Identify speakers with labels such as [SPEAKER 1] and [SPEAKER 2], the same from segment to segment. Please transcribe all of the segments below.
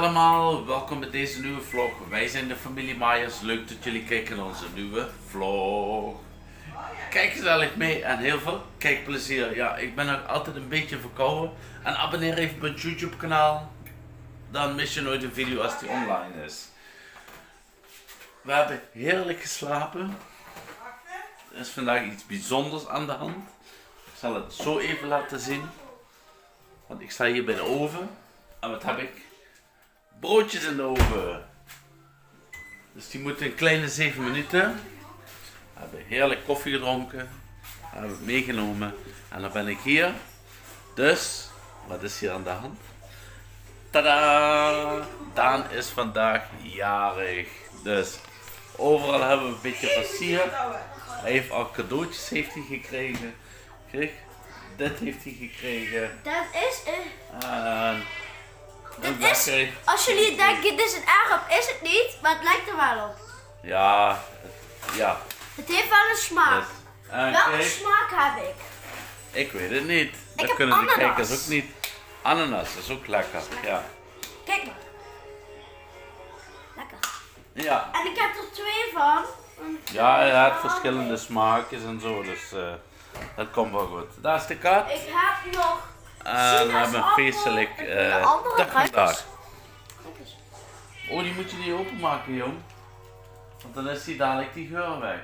[SPEAKER 1] allemaal, welkom bij deze nieuwe vlog. Wij zijn de familie Meyers. Leuk dat jullie kijken naar onze nieuwe vlog. Kijk gezellig mee en heel veel kijkplezier. Ja, ik ben nog altijd een beetje verkouden. En abonneer even op mijn YouTube kanaal. Dan mis je nooit een video als die online is. We hebben heerlijk geslapen. Er is vandaag iets bijzonders aan de hand. Ik zal het zo even laten zien. Want ik sta hier bij de oven. En wat heb ik? Broodjes in de oven. Dus die moeten een kleine 7 minuten. We hebben heerlijk koffie gedronken. We hebben het meegenomen. En dan ben ik hier. Dus, wat is hier aan de hand? Tadaa! Daan is vandaag jarig. Dus, overal hebben we een beetje versierd. Hij heeft al cadeautjes gekregen. Kijk, dit heeft hij gekregen.
[SPEAKER 2] Dat is een...
[SPEAKER 1] Dit is,
[SPEAKER 2] als jullie denken dit is een aardappel, is het niet, maar het lijkt er wel op.
[SPEAKER 1] Ja, ja.
[SPEAKER 2] Het heeft wel een smaak. Welke
[SPEAKER 1] kijk,
[SPEAKER 2] smaak heb ik?
[SPEAKER 1] ik weet het niet. Dat
[SPEAKER 2] heb
[SPEAKER 1] kunnen de
[SPEAKER 2] ananas.
[SPEAKER 1] kijkers ook niet. Ananas is ook lekker, ja.
[SPEAKER 2] Kijk maar. Lekker.
[SPEAKER 1] Ja,
[SPEAKER 2] En ik heb er 2 van.
[SPEAKER 1] ja, hij had verschillende smaakjes en zo, dus dat komt wel goed. Daar is de kat.
[SPEAKER 2] Ik heb nog...
[SPEAKER 1] En we hebben een feestelijk dag vandaag.
[SPEAKER 2] Kijk eens.
[SPEAKER 1] Oh, die moet je niet openmaken, jong. Want dan is die dadelijk die geur weg.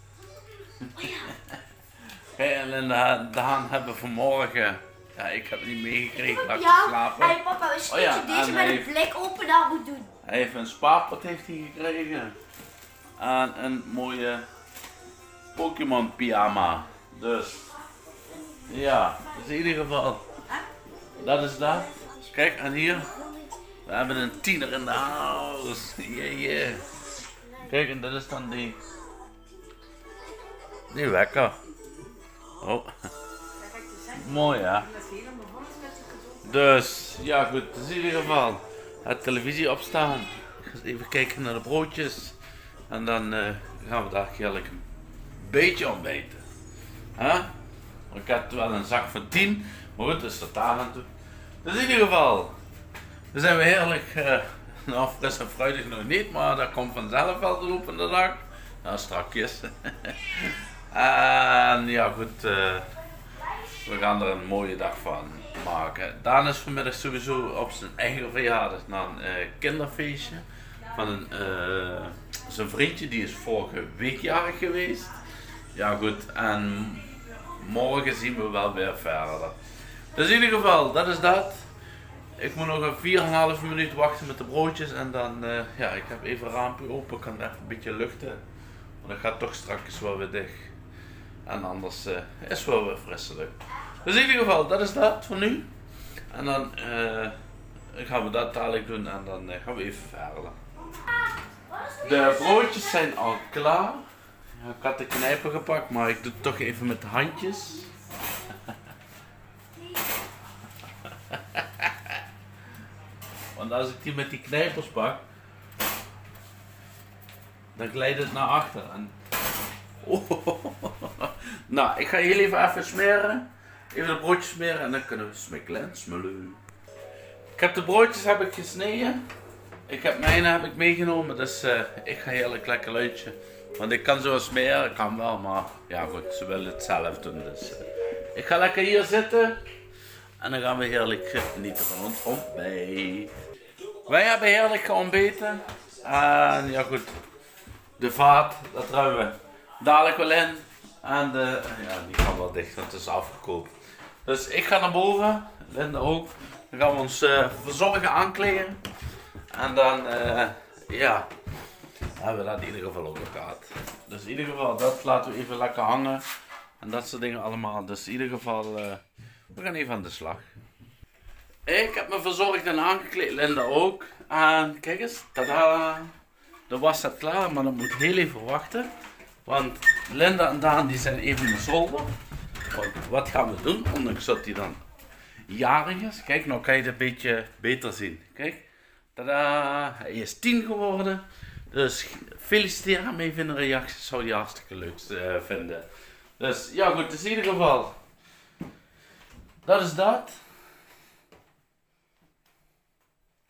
[SPEAKER 1] Kijk, en Daan hebben vanmorgen, ja, ik heb het niet meegekregen, laat ik slapen.
[SPEAKER 2] Hey papa, wist je
[SPEAKER 1] Oh ja,
[SPEAKER 2] dat je deze
[SPEAKER 1] en
[SPEAKER 2] met
[SPEAKER 1] hij
[SPEAKER 2] een blik open daar moet doen?
[SPEAKER 1] Hij heeft een spaarpot gekregen. En een mooie Pokémon pyjama. Dus, ja, dus in ieder geval, dat is dat. Kijk, en hier, we hebben een tiener in de house. Yeah. Kijk, en dat is dan die wekker. Oh, mooi ja. Dus, ja goed, dus in ieder geval, het televisie opstaan. Ik ga eens even kijken naar de broodjes. En dan gaan we daar heerlijk een beetje ontbijten. Huh? Ik had wel een zak van 10, maar goed, dus dat daar aan toe. Dus in ieder geval, dan zijn we heerlijk, nou fris en fruitig nog niet, maar dat komt vanzelf wel de loop van de dag. Nou, strakjes. En ja goed, we gaan er een mooie dag van maken. Daan is vanmiddag sowieso op zijn eigen verjaardag naar een kinderfeestje van zijn vriendje, die is vorige week jarig geweest. Ja goed, en morgen zien we wel weer verder. Dus in ieder geval, dat is dat. Ik moet nog een 4,5 minuut wachten met de broodjes en dan, ja, ik heb even een raampje open, ik kan even een beetje luchten. Want dat gaat toch straks wel weer dicht. En anders is het wel weer frisselijk. Dus in ieder geval, dat is dat voor nu. En dan gaan we dat dadelijk doen en dan gaan we even verder. De broodjes zijn al klaar. Ja, ik had de knijper gepakt, maar ik doe het toch even met de handjes. Want als ik die met die knijpers pak, dan glijdt het naar achter. En... Oh. Nou, ik ga jullie even smeren. Even de broodjes smeren en dan kunnen we smikkelen en smullen. Ik heb de broodjes gesneden. Mijne heb ik meegenomen, dus ik ga heerlijk lekker luidje. Want ik kan zo smeren, kan wel, maar ja goed, ze willen het zelf doen. Dus ik ga lekker hier zitten. En dan gaan we heerlijk genieten van ons ontbijt. Wij hebben heerlijk geontbeten. En ja goed, de vaat, dat ruimen we dadelijk wel in. En ja, die kan wel dicht, want het is afgekoopt. Dus ik ga naar boven, Linda ook. Dan gaan we ons verzorgen, aankleden. En dan, ja, hebben we dat in ieder geval ook gehad. Dus in ieder geval, dat laten we even lekker hangen. En dat soort dingen allemaal. Dus in ieder geval, we gaan even aan de slag. Ik heb me verzorgd en aangekleed, Linda ook. En kijk eens, tada! De was staat klaar, maar dat moet heel even wachten. Want Linda en Daan die zijn even in de zolder. Want wat gaan we doen? Ondanks dat hij dan jarig is. Kijk, nou kan je het een beetje beter zien. Kijk, tada! Hij is 10 geworden. Dus feliciteer hem even in de reacties. Zou hij hartstikke leuk vinden. Dus ja goed, dus in ieder geval. Dat is dat.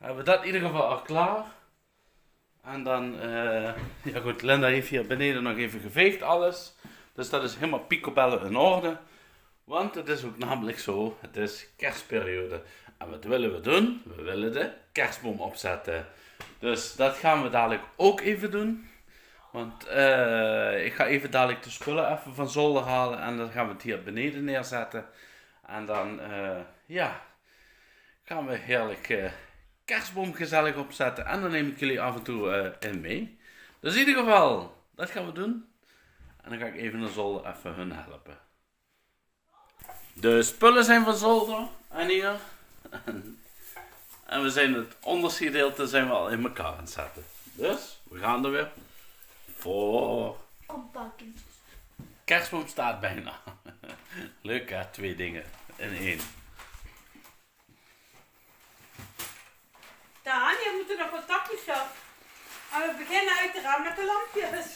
[SPEAKER 1] hebben we dat in ieder geval al klaar. En dan, ja goed, Linda heeft hier beneden nog even geveegd alles. Dus dat is helemaal picobello in orde. Want het is ook namelijk zo, het is kerstperiode. En wat willen we doen? We willen de kerstboom opzetten. Dus dat gaan we dadelijk ook even doen. Want ik ga even dadelijk de spullen even van zolder halen. En dan gaan we het hier beneden neerzetten. En dan, ja, gaan we heerlijk kerstboom gezellig opzetten. En dan neem ik jullie af en toe in mee. Dus in ieder geval, dat gaan we doen. En dan ga ik even naar zolder even hun helpen. De spullen zijn van zolder. En hier. En we zijn het onderste gedeelte zijn we al in elkaar aan het zetten. Dus, we gaan er weer voor.
[SPEAKER 2] Oppakken.
[SPEAKER 1] Kerstboom staat bijna. Leuk hè, 2 dingen in 1.
[SPEAKER 3] Daan, je moet er nog wat takjes op. En we beginnen uiteraard met de lampjes.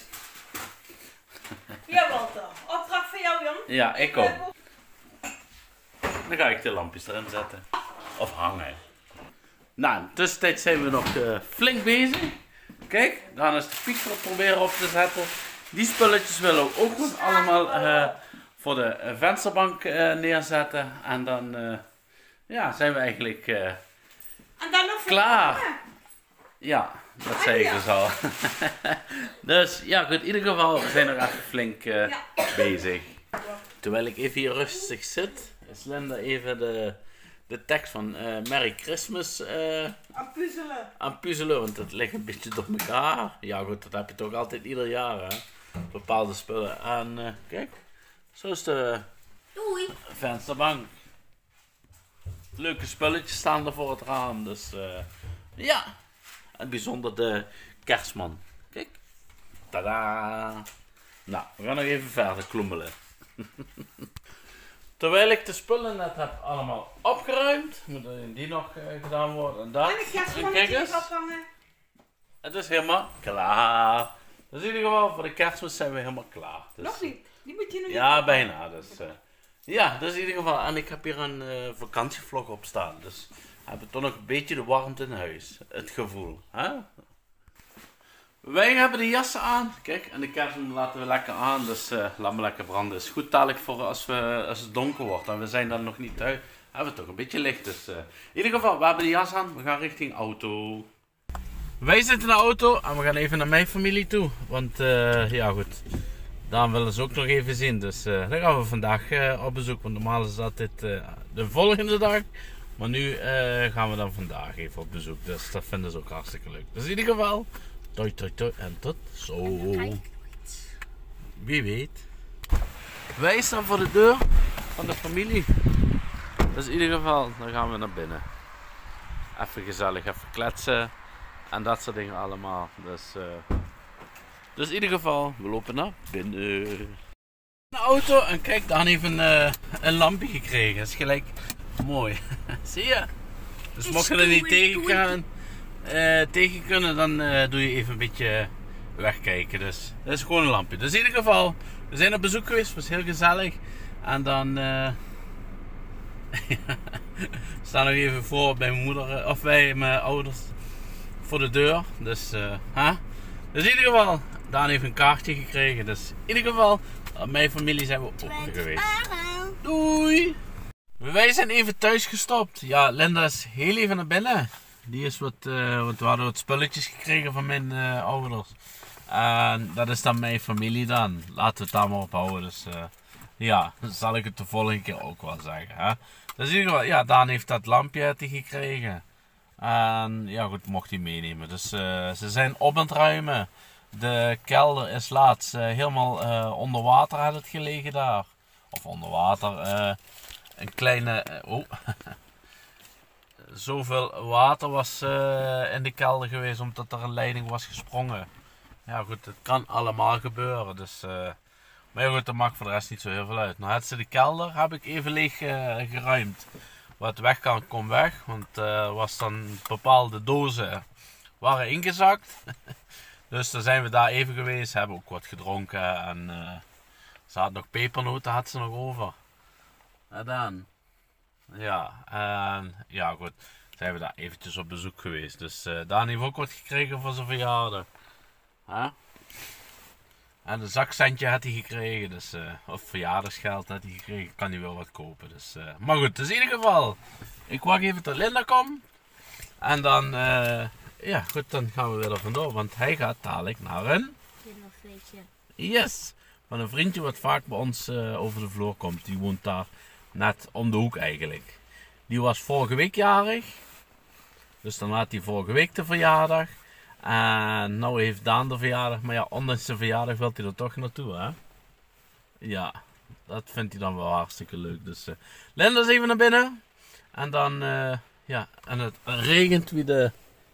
[SPEAKER 3] Jawel toch. Opdracht voor jou, Jan.
[SPEAKER 1] Ja, ik kom. Dan ga ik de lampjes erin zetten. Of hangen. Nou, in de tussentijd zijn we nog flink bezig. Kijk, dan is de pieker proberen op te zetten. Die spulletjes willen we ook nog allemaal voor de vensterbank neerzetten. En dan ja, zijn we eigenlijk
[SPEAKER 3] En dan nog
[SPEAKER 1] klaar. Ja, dat zei ik dus al. Dus ja, goed, in ieder geval we zijn nog even flink bezig. Terwijl ik even hier rustig zit, is Linda even de tekst van Merry Christmas
[SPEAKER 3] aan puzzelen.
[SPEAKER 1] aan puzzelen, want het ligt een beetje door elkaar. Ja goed, dat heb je toch altijd ieder jaar, hè? Bepaalde spullen. En kijk, zo is de
[SPEAKER 2] Doei.
[SPEAKER 1] vensterbank. Leuke spulletjes staan er voor het raam, dus ja. En bijzonder de kerstman. Kijk. Tada! Nou, we gaan nog even verder kloemelen. Terwijl ik de spullen net heb allemaal opgeruimd, moeten die nog gedaan worden. En dat.
[SPEAKER 3] En de kerstman
[SPEAKER 1] kijk
[SPEAKER 3] moet
[SPEAKER 1] eens,
[SPEAKER 3] je ophangen.
[SPEAKER 1] het is helemaal klaar. Dus in ieder geval, voor de kerstmis zijn we helemaal klaar. Dus,
[SPEAKER 3] Nog niet. Die moet je nog
[SPEAKER 1] ja,
[SPEAKER 3] niet
[SPEAKER 1] bijna. Dus, ja, dus in ieder geval. En ik heb hier een vakantievlog op staan. Dus heb ik toch nog een beetje de warmte in huis. Het gevoel. Hè? Wij hebben de jassen aan. Kijk, en de kerstboom laten we lekker aan. Dus laat me lekker branden. Is goed dadelijk voor als het donker wordt. En we zijn dan nog niet thuis. Hebben we toch een beetje licht. Dus in ieder geval, we hebben de jas aan. We gaan richting auto. Wij zitten in de auto en we gaan even naar mijn familie toe. Want ja goed, daar willen ze ook nog even zien. Dus daar gaan we vandaag op bezoek. Want normaal is dat dit de volgende dag. Maar nu gaan we dan vandaag even op bezoek. Dus dat vinden ze ook hartstikke leuk. Dus in ieder geval, toi toi toi en tot zo. Wie weet. Wij staan voor de deur van de familie. Dus in ieder geval, dan gaan we naar binnen. Even gezellig, even kletsen. En dat soort dingen allemaal. Dus in ieder geval, we lopen naar binnen. De auto en kijk, Daan heeft een lampje gekregen. Dat is gelijk mooi. Zie je? Dus mocht je er niet tegen kunnen, dan doe je even een beetje wegkijken. Dus dat is gewoon een lampje. Dus in ieder geval, we zijn op bezoek geweest. Het was heel gezellig. En dan we staan nog even voor bij mijn moeder, of bij mijn ouders. Voor de deur. Dus, dus in ieder geval, Daan heeft een kaartje gekregen. Dus in ieder geval, mijn familie zijn we ook geweest. Doei! Wij zijn even thuis gestopt. Ja, Linda is heel even naar binnen. Die is want we hadden wat spulletjes gekregen van mijn ouders. En dat is dan mijn familie dan. Laten we het daar maar op houden. Dus ja, dan zal ik het de volgende keer ook wel zeggen. Hè? Dus in ieder geval, ja, Daan heeft dat lampje gekregen. En ja goed, mocht hij meenemen. Dus ze zijn op aan het ruimen. De kelder is laatst helemaal onder water had het gelegen daar. Of onder water. Een kleine... Zoveel water was in de kelder geweest omdat er een leiding was gesprongen. Ja goed, het kan allemaal gebeuren. Dus, maar ja, goed, dat maakt voor de rest niet zo heel veel uit. Nou, de kelder heb ik even leeg geruimd. Wat weg kan, komt weg. Want was dan bepaalde dozen waren ingezakt. Dus dan zijn we daar even geweest. Hebben ook wat gedronken. En ze had nog pepernoten had ze nog over. En dan. Ja, en ja goed. zijn we daar eventjes op bezoek geweest. Dus Daan heeft ook wat gekregen voor zijn verjaardag. Huh? En een zakcentje had hij gekregen, dus, of verjaardagsgeld had hij gekregen, kan hij wel wat kopen. Dus, maar goed, dus in ieder geval, ik wacht even tot Linda komt. En dan, ja goed, dan gaan we weer er vandoor, want hij gaat dadelijk naar een... Yes, van een vriendje wat vaak bij ons over de vloer komt. Die woont daar net om de hoek eigenlijk. Die was vorige week jarig, dus dan had hij vorige week de verjaardag. En nou heeft Daan de verjaardag, maar ja, ondanks de verjaardag wil hij er toch naartoe, hè? Ja, dat vindt hij dan wel hartstikke leuk. Dus Linda is even naar binnen. En dan, ja, en het regent wie de...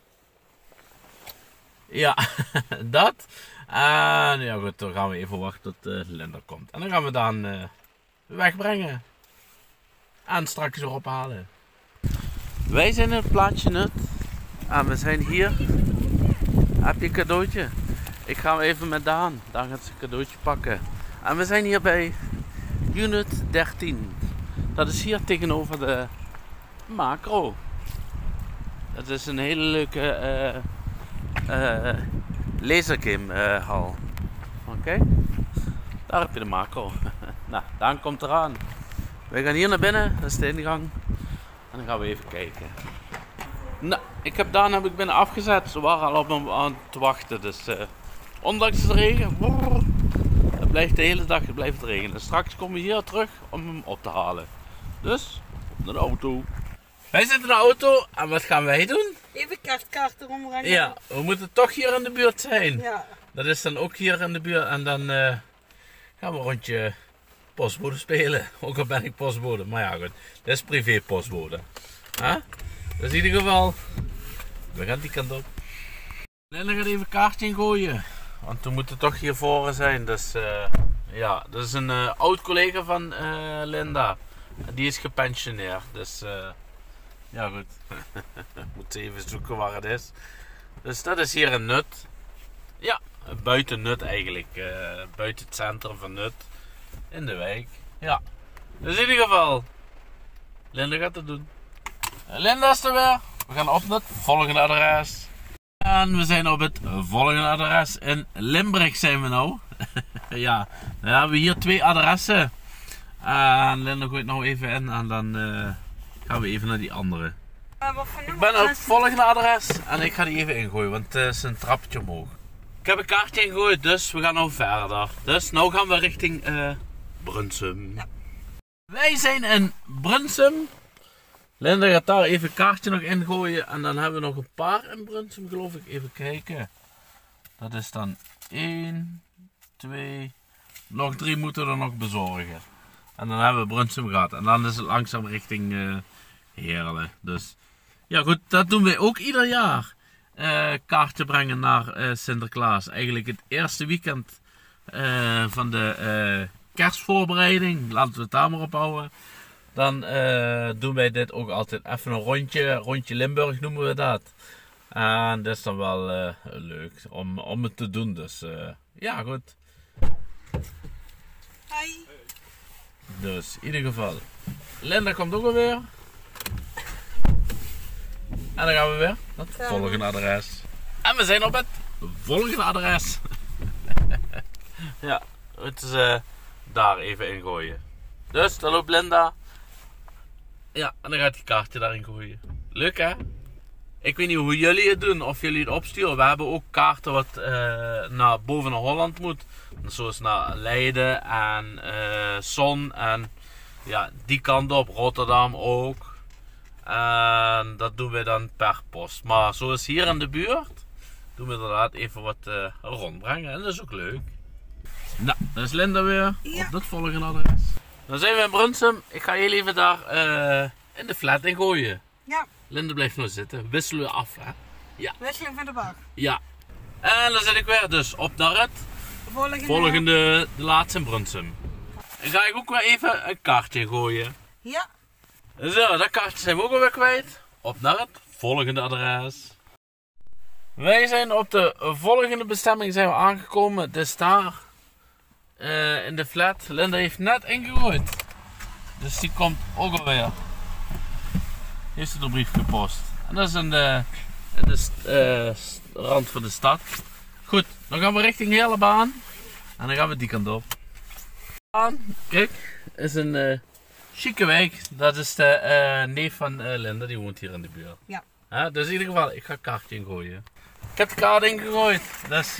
[SPEAKER 1] Ja, dat. En ja goed, dan gaan we even wachten tot Linda komt. En dan gaan we Daan wegbrengen. En straks weer ophalen. Wij zijn in het plaatsje Nut. En we zijn hier. Heb je een cadeautje? Ik ga even met Daan. Daan gaat zijn cadeautje pakken. En we zijn hier bij Unit 13. Dat is hier tegenover de Macro. Dat is een hele leuke lasergamehal. Oké? Daar heb je de Macro. Nou, Daan komt eraan. We gaan hier naar binnen. Dat is de ingang. En dan gaan we even kijken. Nou, Daan heb ik binnen afgezet. Ze waren al op hem aan te wachten. Dus ondanks de regen, het blijft de hele dag blijft regenen. Straks komen we hier terug om hem op te halen. Dus, naar de auto. Wij zitten in de auto en wat gaan wij doen?
[SPEAKER 3] Even kaarten ombrengen.
[SPEAKER 1] Ja, we moeten toch hier in de buurt zijn.
[SPEAKER 3] Ja.
[SPEAKER 1] Dat is dan ook hier in de buurt en dan gaan we een rondje postbode spelen. Ook al ben ik postbode, maar ja goed, dat is privé postbode. Huh? Dus in ieder geval, we gaan die kant op. Linda gaat even een kaartje ingooien, want we moeten toch hier voor zijn. Dus ja, dat is een oud collega van Linda. Die is gepensioneerd, dus ja goed. Moet even zoeken waar het is. Dus dat is hier een Nut. Ja, buiten Nut eigenlijk. Buiten het centrum van Nut. In de wijk. Ja. Dus in ieder geval, Linda gaat het doen. Linda is er weer. We gaan op naar het volgende adres. En we zijn op het volgende adres. In Limburg zijn we nou. Ja, dan hebben we hier 2 adressen. En Linda gooit nou even in en dan gaan we even naar die andere. Ik ben op het volgende adres en ik ga die even ingooien, want het is een trappetje omhoog. Ik heb een kaartje ingegooid, dus we gaan nou verder. Dus nu gaan we richting Brunsum. Ja. Wij zijn in Brunsum. Linda gaat daar even een kaartje nog ingooien en dan hebben we nog een paar in Brunsum, geloof ik. Even kijken. Dat is dan 1, 2, nog 3 moeten we er nog bezorgen. En dan hebben we Brunsum gehad. En dan is het langzaam richting Heerlen. Dus ja goed, dat doen wij ook ieder jaar. Kaartje brengen naar Sinterklaas. Eigenlijk het eerste weekend van de kerstvoorbereiding. Laten we het daar maar op houden. Dan doen wij dit ook altijd even een rondje. Rondje Limburg noemen we dat. En dat is dan wel leuk om het te doen. Dus ja goed.
[SPEAKER 3] Hi.
[SPEAKER 1] Dus in ieder geval. Linda komt ook alweer. En dan gaan we weer naar het volgende adres. En we zijn op het volgende adres. Ja, het is daar even ingooien. Dus daar loopt Linda. Ja, en dan gaat die kaartje daarin gooien. Leuk hè? Ik weet niet hoe jullie het doen, of jullie het opsturen. We hebben ook kaarten wat naar boven naar Holland moet. Zoals naar Leiden en Zon en ja, die kant op, Rotterdam ook. En dat doen we dan per post. Maar zoals hier in de buurt, doen we inderdaad even wat rondbrengen. En dat is ook leuk. Nou, dat is Linda weer op het volgende adres. Dan zijn we in Brunsum. Ik ga jullie even daar in de flat in gooien.
[SPEAKER 3] Ja.
[SPEAKER 1] Linda blijft nog zitten. Wisselen we af, hè? Ja.
[SPEAKER 3] Wisseling van de bak.
[SPEAKER 1] Ja. En dan zit ik weer dus op naar het volgende de laatste in Brunsum. Dan ga ik ook weer even een kaartje gooien.
[SPEAKER 3] Ja.
[SPEAKER 1] Zo, dat kaartje zijn we ook alweer kwijt. Op naar het volgende adres. Wij zijn op de volgende bestemming zijn we aangekomen. Het is daar in de flat. Linda heeft net ingegooid. Dus die komt ook alweer. Heeft ze de brief gepost. En dat is de rand van de stad. Goed, dan gaan we richting Heerlebaan. En dan gaan we die kant op. Kijk, is een chique wijk. Dat is de neef van Linda, die woont hier in de buurt.
[SPEAKER 3] Ja.
[SPEAKER 1] Dus in ieder geval, ik ga een kaartje ingooien. Ik heb de kaart ingegooid. Dus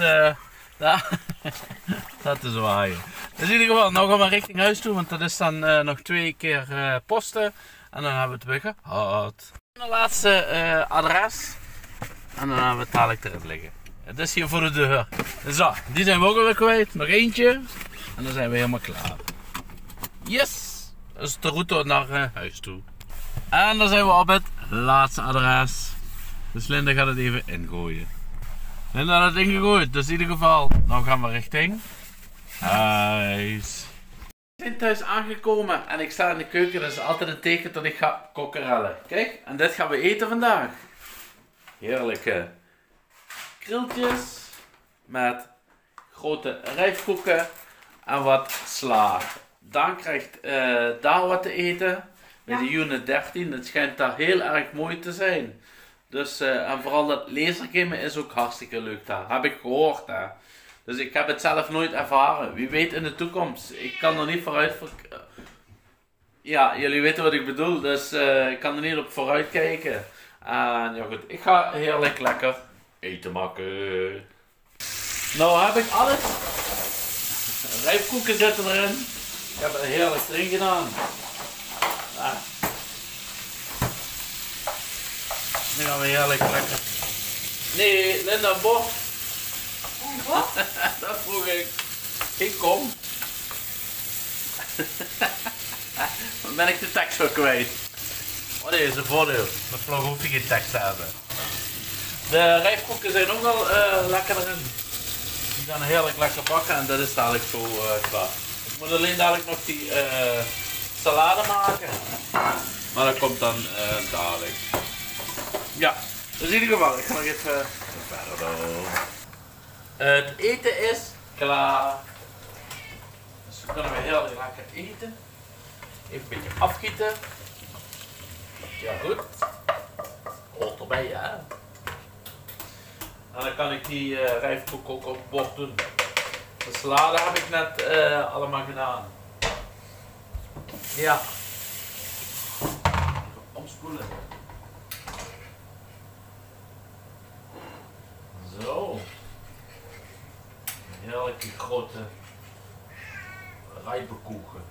[SPEAKER 1] dat is waaien. Dus in ieder geval, nou gaan we richting huis toe, want dat is dan nog 2 keer posten. En dan hebben we het weer gehad. De laatste adres. En dan hebben we het dadelijk erin liggen. Het is hier voor de deur. Zo, die zijn we ook alweer kwijt. Nog eentje. En dan zijn we helemaal klaar. Yes! Dat is de route naar huis toe. En dan zijn we op het laatste adres. Dus Linda gaat het even ingooien. Linda had het ingegooid. Dus in ieder geval, nou gaan we richting huis. Ik ben thuis aangekomen en ik sta in de keuken. Dat is altijd een teken dat ik ga kokkerellen. Kijk, en dit gaan we eten vandaag. Heerlijke kriltjes met grote rijstkoeken en wat sla. Daan krijgt daar wat te eten bij de unit 13. Het schijnt daar heel erg mooi te zijn. Dus, en vooral dat lasergamen is ook hartstikke leuk daar. Heb ik gehoord. Hè. Dus ik heb het zelf nooit ervaren. Wie weet in de toekomst. Ik kan er niet vooruit... Ja, jullie weten wat ik bedoel. Dus ik kan er niet op vooruit kijken. En ja goed, ik ga heerlijk lekker eten maken. Nou heb ik alles. Rijstkoeken zitten erin. Ik heb er heerlijk erin gedaan. Nou. Nu gaan we heerlijk lekker. Nee, Linda, bord.
[SPEAKER 3] Wat?
[SPEAKER 1] Dat vroeg ik. Geen kom. Dan ben ik de tekst weer kwijt. Oh nee, is een voordeel. Met vlog hoef je geen tekst te hebben. De rijstkoeken zijn ook wel lekker erin. Die gaan heerlijk lekker bakken en dat is dadelijk zo klaar. Ik moet alleen dadelijk nog die salade maken. Maar dat komt dan dadelijk. Ja, dus in ieder geval, ik ga nog even verder. Het eten is klaar. Dus we kunnen weer heel lekker eten. Even een beetje afgieten. Ja goed. Hoort erbij, hè. En dan kan ik die rijstkoek ook op het bord doen. De salade heb ik net allemaal gedaan. Ja. Even omspoelen. Zo. Een heerlijke grote rijpekoeken.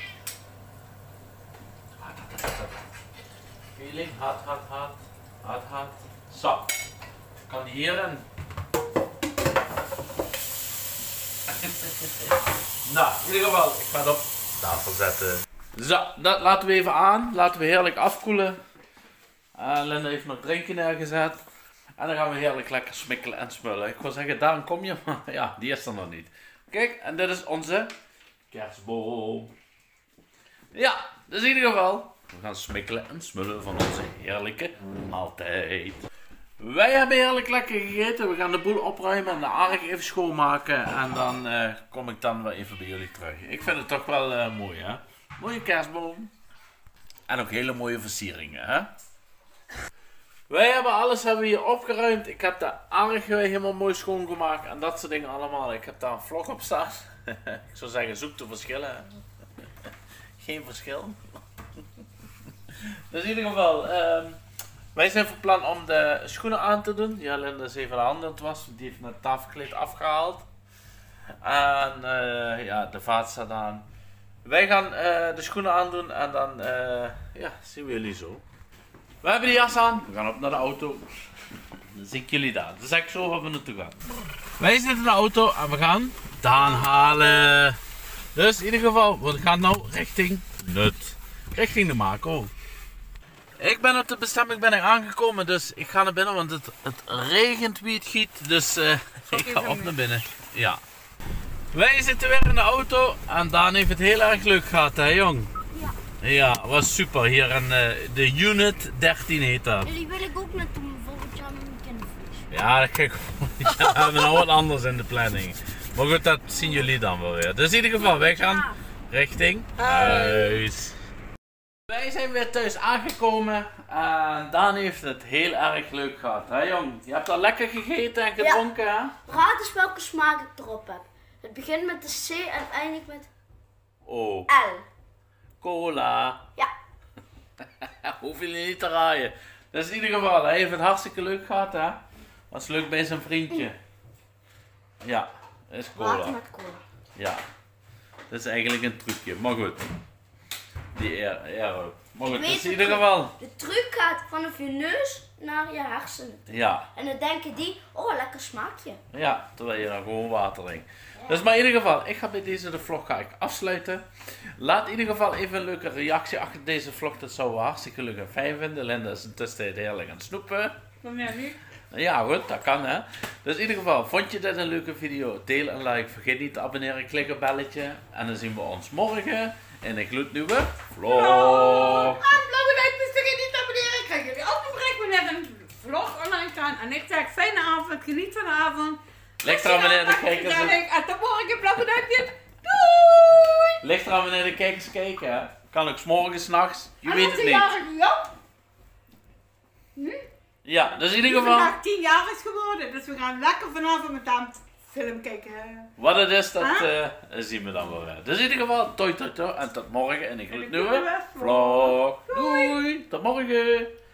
[SPEAKER 1] Feeling, hard. Zo. Kan die hierin. Nou, in ieder geval, ik ga het op tafel zetten. Zo, dat laten we even aan. Laten we heerlijk afkoelen. Linda heeft nog drinken neergezet. En dan gaan we heerlijk lekker smikkelen en smullen. Ik wil zeggen, Daan kom je, maar ja, die is er nog niet. Kijk, en dit is onze kerstboom. Ja, dus in ieder geval, we gaan smikkelen en smullen van onze heerlijke maaltijd. Wij hebben heerlijk lekker gegeten. We gaan de boel opruimen en de aardig even schoonmaken. En dan kom ik dan weer even bij jullie terug. Ik vind het toch wel mooi, hè? Mooie kerstboom. En ook hele mooie versieringen, hè? Wij hebben alles hier opgeruimd. Ik heb de aardig helemaal mooi schoongemaakt en dat soort dingen allemaal. Ik heb daar een vlog op staan. Ik zou zeggen, zoek de verschillen. Geen verschil. Dus in ieder geval, wij zijn van plan om de schoenen aan te doen. Ja, Linda is even aan het wassen. Die heeft het tafelkleed afgehaald. En ja, de vaat staat aan. Wij gaan de schoenen aandoen en dan ja, zien we jullie zo. We hebben de jas aan, we gaan op naar de auto. Dan zie ik jullie daar. Dan zeg ik zo waar we naartoe gaan. Wij zitten in de auto en we gaan Daan halen. Dus in ieder geval, we gaan nou richting Nut. Richting de Mako. Ik ben op de bestemming aangekomen, dus ik ga naar binnen, want het regent wie het giet. Dus ik ga op naar binnen. Ja. Wij zitten weer in de auto en Daan heeft het heel erg leuk gehad, hè jong?
[SPEAKER 2] Ja.
[SPEAKER 1] Ja, was super. Hier in de unit 13 heet dat.
[SPEAKER 2] Jullie wil ik ook naartoe volgend jaar met mijn kinderfeest.
[SPEAKER 1] Ja, dat kijk we hebben nog wat anders in de planning. Maar goed, dat zien jullie dan wel weer. Dus in ieder geval, wij gaan richting huis. Wij zijn weer thuis aangekomen en Daan heeft het heel erg leuk gehad. Hè jong? Je hebt al lekker gegeten en gedronken hè?
[SPEAKER 2] Raad eens welke smaak ik erop heb. Het begint met de C en eindigt met
[SPEAKER 1] Oh,
[SPEAKER 2] L.
[SPEAKER 1] cola.
[SPEAKER 2] Ja.
[SPEAKER 1] Hoef je niet te raaien. Dus in ieder geval, hij heeft het hartstikke leuk gehad hè? Was leuk bij zijn vriendje. Ja, dat is cola.
[SPEAKER 2] Water met cola.
[SPEAKER 1] Ja, dat is eigenlijk een trucje, maar goed. Die air. Maar goed, dus in ieder geval.
[SPEAKER 2] De truc gaat vanaf je neus naar je hersenen.
[SPEAKER 1] Ja,
[SPEAKER 2] En dan denken die, oh lekker smaakje.
[SPEAKER 1] ja, terwijl je dan gewoon water drinkt. Dus maar in ieder geval, ik ga bij deze de vlog afsluiten. Laat in ieder geval even een leuke reactie achter deze vlog. Dat zouden we hartstikke leuk en fijn vinden. Linda is in tussentijd heerlijk aan het snoepen.
[SPEAKER 3] Van mij niet.
[SPEAKER 1] Ja goed, dat kan hè. Dus in ieder geval, vond je dit een leuke video? Deel en like, vergeet niet te abonneren, klik op belletje. En dan zien we ons morgen in een gloednieuwe vlog.
[SPEAKER 3] En blauwe duimpjes, vergeet niet te abonneren. Krijg jullie ook een bericht wanneer een vlog online gaat. En ik zeg fijne avond, geniet van de avond.
[SPEAKER 1] Ligt eraan wanneer de kijkers...
[SPEAKER 3] En tot morgen, blauwe duimpjes. Doei!
[SPEAKER 1] Ligt eraan wanneer de kijkers kijken hè. Kan ook 's morgens, 's nachts, je
[SPEAKER 3] En
[SPEAKER 1] weet
[SPEAKER 3] onze
[SPEAKER 1] het niet.
[SPEAKER 3] jarige Joop,
[SPEAKER 1] Ja, dus in ieder
[SPEAKER 3] die
[SPEAKER 1] geval,
[SPEAKER 3] vandaag 10 jaar is geworden. Dus we gaan lekker vanavond met hem film kijken.
[SPEAKER 1] wat het is, dat zien we dan wel weer. Dus in ieder geval, toi toi toi en tot morgen in een gloednieuwe vlog. Doei, tot morgen.